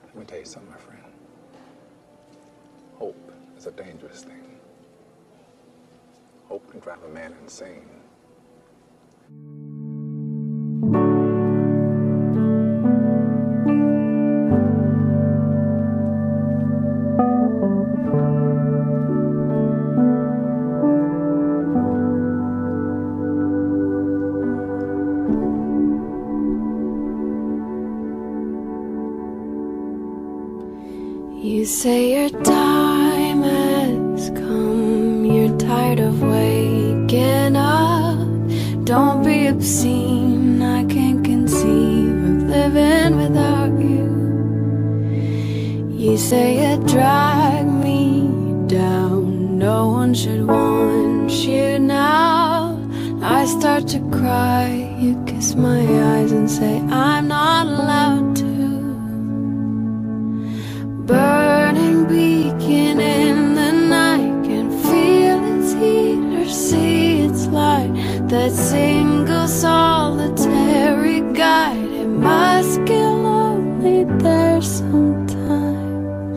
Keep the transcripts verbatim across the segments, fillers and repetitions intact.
Let me tell you something, my friend. Hope is a dangerous thing. Hope can drive a man insane. You say your time has come, you're tired of waking up. Don't be obscene, I can't conceive of living without you. You say you drag me down, no one should want you now. I start to cry, you kiss my eyes and say I'm not allowed to. Burning beacon in the night, can feel its heat or see its light. That single solitary guide, it must get lonely there sometimes.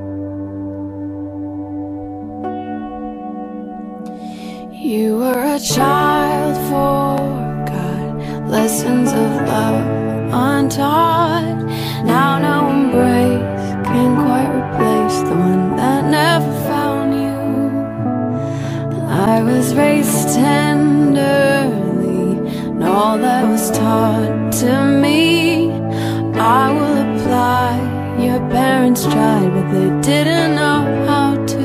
You were a child forgot, lessons of love untaught. Now no embrace can't quite replace the one that never found you. I was raised tenderly, and all that was taught to me I will apply. Your parents tried, but they didn't know how to.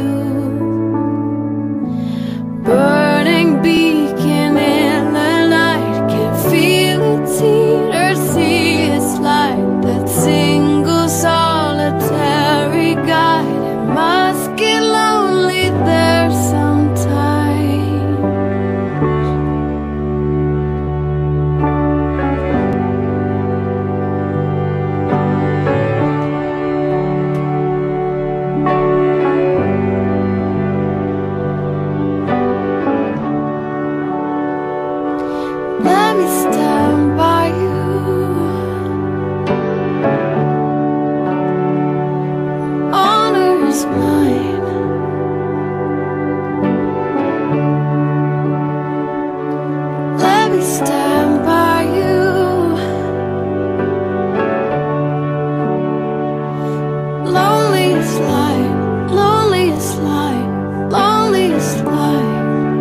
Burning beacon in the night, can't feel its heat or see its light. That single solitary guide, it must get lonely there sometimes. Let me stand by you. Honor's mine. Let me stand by you. Loneliest light, loneliest light, loneliest light.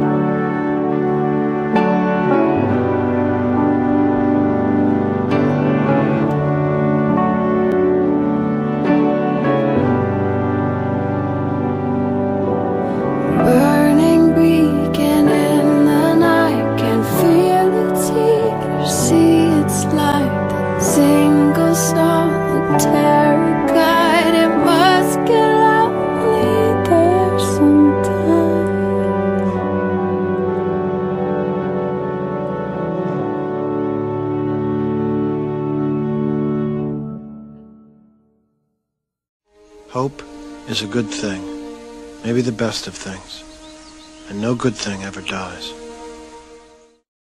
Burning beacon in the night, can feel its heat or see its light. That single solitary guide, it must get lonely there sometimes. Hope is a good thing, maybe the best of things, and no good thing ever dies.